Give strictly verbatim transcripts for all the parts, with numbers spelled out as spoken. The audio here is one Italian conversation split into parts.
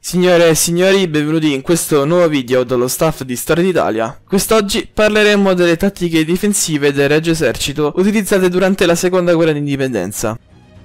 Signore e signori, benvenuti in questo nuovo video dallo staff di Storia d'Italia. Quest'oggi parleremo delle tattiche difensive del Regio Esercito utilizzate durante la seconda guerra d'indipendenza.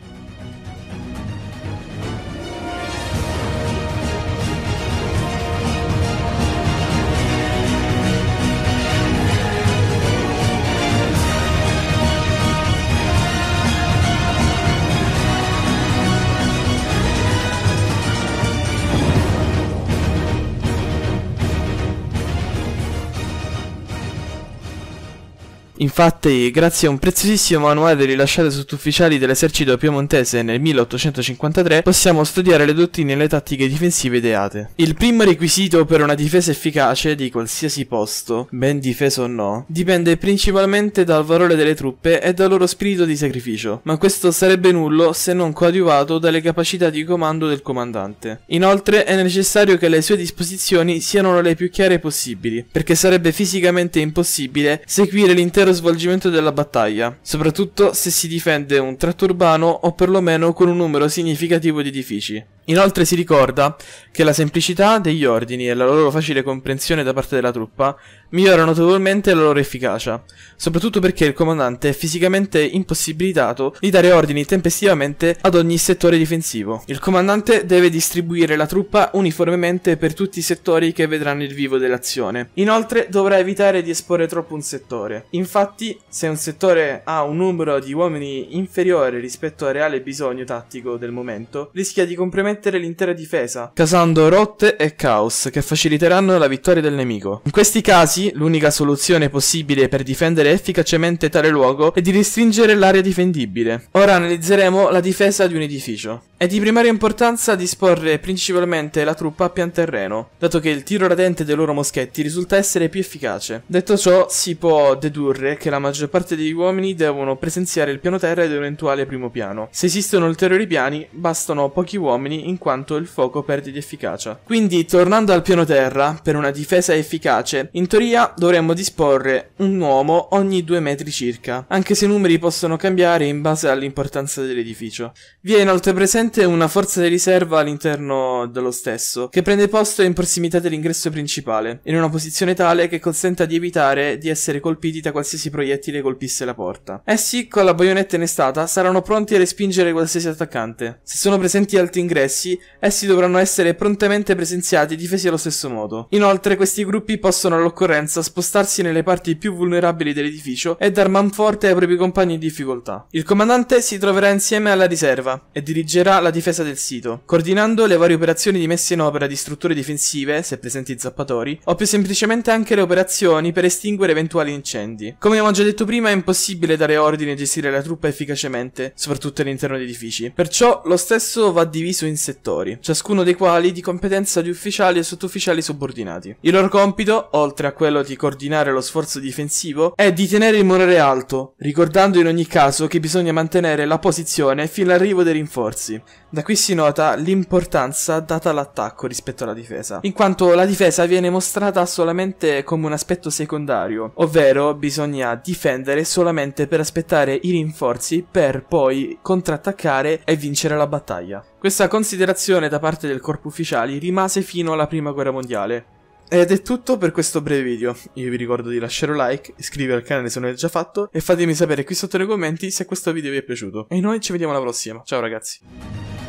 Infatti, grazie a un preziosissimo manuale rilasciato ai sottufficiali dell'esercito piemontese nel milleottocentocinquantatré, possiamo studiare le dottrine e le tattiche difensive ideate. Il primo requisito per una difesa efficace di qualsiasi posto, ben difeso o no, dipende principalmente dal valore delle truppe e dal loro spirito di sacrificio, ma questo sarebbe nullo se non coadiuvato dalle capacità di comando del comandante. Inoltre è necessario che le sue disposizioni siano le più chiare possibili, perché sarebbe fisicamente impossibile seguire l'intero svolgimento della battaglia, soprattutto se si difende un tratto urbano o perlomeno con un numero significativo di edifici. Inoltre si ricorda che la semplicità degli ordini e la loro facile comprensione da parte della truppa migliora notevolmente la loro efficacia, soprattutto perché il comandante è fisicamente impossibilitato di dare ordini tempestivamente ad ogni settore difensivo. Il comandante deve distribuire la truppa uniformemente per tutti i settori che vedranno il vivo dell'azione. Inoltre dovrà evitare di esporre troppo un settore. Infatti, se un settore ha un numero di uomini inferiore rispetto al reale bisogno tattico del momento, rischia di compromettere l'intera difesa, causando rotte e caos che faciliteranno la vittoria del nemico. In questi casi, l'unica soluzione possibile per difendere efficacemente tale luogo è di restringere l'area difendibile. Ora analizzeremo la difesa di un edificio. È di primaria importanza disporre principalmente la truppa a pian terreno, dato che il tiro radente dei loro moschetti risulta essere più efficace. Detto ciò, si può dedurre che la maggior parte degli uomini devono presenziare il piano terra ed un eventuale primo piano. Se esistono ulteriori piani, bastano pochi uomini in quanto il fuoco perde di efficacia. Quindi, tornando al piano terra, per una difesa efficace, in teoria dovremmo disporre un uomo ogni due metri circa, anche se i numeri possono cambiare in base all'importanza dell'edificio. Vi è inoltre presente una forza di riserva all'interno dello stesso, che prende posto in prossimità dell'ingresso principale, in una posizione tale che consenta di evitare di essere colpiti da qualsiasi proiettile colpisse la porta. Essi, con la baionetta innestata, saranno pronti a respingere qualsiasi attaccante. Se sono presenti altri ingressi, essi dovranno essere prontamente presenziati e difesi allo stesso modo. Inoltre, questi gruppi possono all'occorrenza spostarsi nelle parti più vulnerabili dell'edificio e dar manforte ai propri compagni in difficoltà. Il comandante si troverà insieme alla riserva e dirigerà la difesa del sito, coordinando le varie operazioni di messa in opera di strutture difensive, se presenti zappatori, o più semplicemente anche le operazioni per estinguere eventuali incendi. Come abbiamo già detto prima, è impossibile dare ordini e gestire la truppa efficacemente, soprattutto all'interno di edifici. Perciò lo stesso va diviso in settori, ciascuno dei quali di competenza di ufficiali e sottufficiali subordinati. Il loro compito, oltre a quello di coordinare lo sforzo difensivo, è di tenere il morale alto, ricordando in ogni caso che bisogna mantenere la posizione fino all'arrivo dei rinforzi. Da qui si nota l'importanza data all'attacco rispetto alla difesa, in quanto la difesa viene mostrata solamente come un aspetto secondario, ovvero bisogna difendere solamente per aspettare i rinforzi per poi contrattaccare e vincere la battaglia. Questa considerazione da parte del corpo ufficiali rimase fino alla prima guerra mondiale. Ed è tutto per questo breve video. Io vi ricordo di lasciare un like, iscrivervi al canale se non l'avete già fatto e fatemi sapere qui sotto nei commenti se questo video vi è piaciuto. E noi ci vediamo alla prossima. Ciao ragazzi.